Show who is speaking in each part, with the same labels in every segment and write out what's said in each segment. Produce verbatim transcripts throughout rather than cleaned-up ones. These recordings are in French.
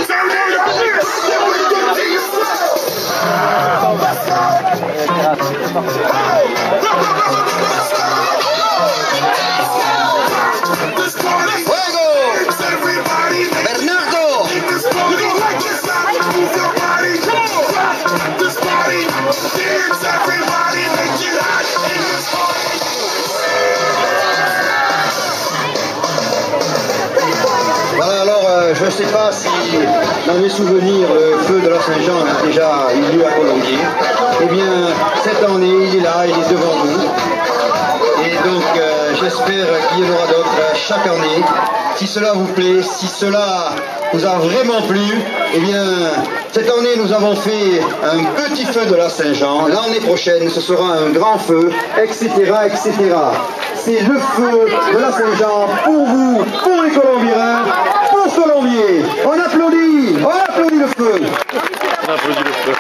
Speaker 1: Je ne sais pas si, dans mes souvenirs, le feu de la Saint-Jean a déjà eu lieu à Colombier. Eh bien, cette année, il est là, il est devant nous. Et donc, euh, j'espère qu'il y en aura d'autres chaque année. Si cela vous plaît, si cela vous a vraiment plu, eh bien, cette année, nous avons fait un petit feu de la Saint-Jean. L'année prochaine, ce sera un grand feu, et cetera, et cetera. C'est le feu de la Saint-Jean pour vous, pour les Colombiens, pour Colombier. On applaudit, on applaudit le feu.
Speaker 2: On applaudit le feu.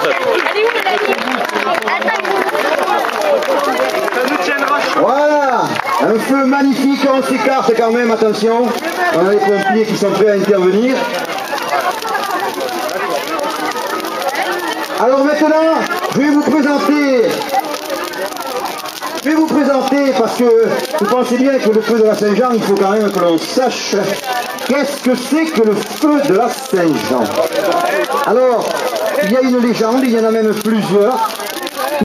Speaker 1: Voilà, un feu magnifique, on s'écarte quand même, attention. On a les pompiers qui sont prêts à intervenir. Alors maintenant, je vais vous présenter... Je vais vous présenter, parce que vous pensez bien que le feu de la Saint-Jean, il faut quand même que l'on sache qu'est-ce que c'est que le feu de la Saint-Jean. Alors, il y a une légende, il y en a même plusieurs.